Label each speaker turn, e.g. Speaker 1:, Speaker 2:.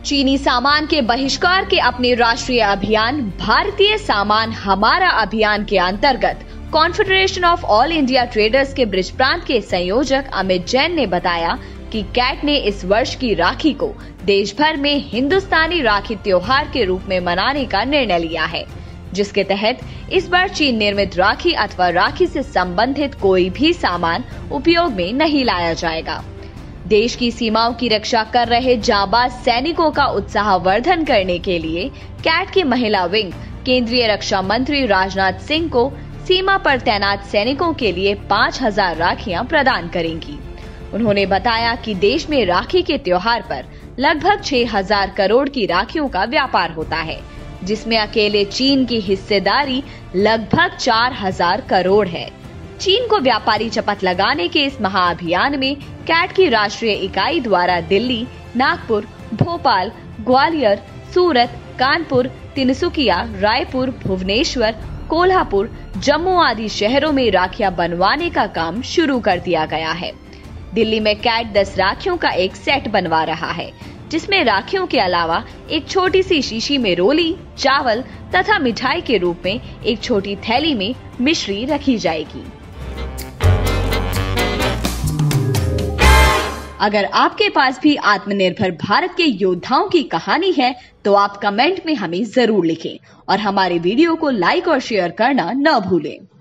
Speaker 1: चीनी सामान के बहिष्कार के अपने राष्ट्रीय अभियान भारतीय सामान हमारा अभियान के अंतर्गत Confederation of All India Traders के ब्रिज प्रांत के संयोजक अमित जैन ने बताया कि कैट ने इस वर्ष की राखी को देश भर में हिंदुस्तानी राखी त्योहार के रूप में मनाने का निर्णय लिया है, जिसके तहत इस बार चीन निर्मित राखी अथवा राखी से संबंधित कोई भी सामान उपयोग में नहीं लाया जाएगा। देश की सीमाओं की रक्षा कर रहे जांबाज सैनिकों का उत्साहवर्धन करने के लिए कैट की महिला विंग केंद्रीय रक्षा मंत्री राजनाथ सिंह को सीमा पर तैनात सैनिकों के लिए 5000 राखियां प्रदान करेंगी। उन्होंने बताया कि देश में राखी के त्योहार पर लगभग 6000 करोड़ की राखियों का व्यापार होता है, जिसमें अकेले चीन की हिस्सेदारी लगभग 4000 करोड़ है। चीन को व्यापारी चपत लगाने के इस महाअभियान में कैट की राष्ट्रीय इकाई द्वारा दिल्ली, नागपुर, भोपाल, ग्वालियर, सूरत, कानपुर, तिनसुकिया, रायपुर, भुवनेश्वर, कोल्हापुर, जम्मू आदि शहरों में राखियां बनवाने का काम शुरू कर दिया गया है। दिल्ली में कैट 10 राखियों का एक सेट बनवा रहा है, जिसमें राखियों के अलावा एक छोटी सी शीशी में रोली, चावल तथा मिठाई के रूप में एक छोटी थैली में मिश्री रखी जाएगी। अगर आपके पास भी आत्मनिर्भर भारत के योद्धाओं की कहानी है तो आप कमेंट में हमें जरूर लिखें और हमारे वीडियो को लाइक और शेयर करना न भूलें।